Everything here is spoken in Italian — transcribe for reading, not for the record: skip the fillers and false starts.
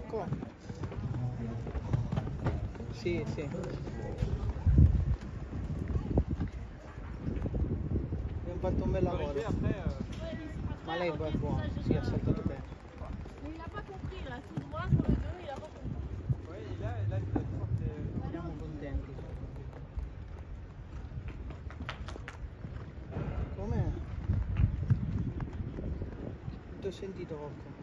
Cocco? Sì, sì. Abbiamo fatto un bel lavoro. Ma lei è buono, sì, ha saltato te. Mais il n'a pas compris, là, tout droit sur le dos, il n'a pas compris. Oui, et là, je crois que Siamo contenti. Com'è? Non ti ho sentito, Cocco.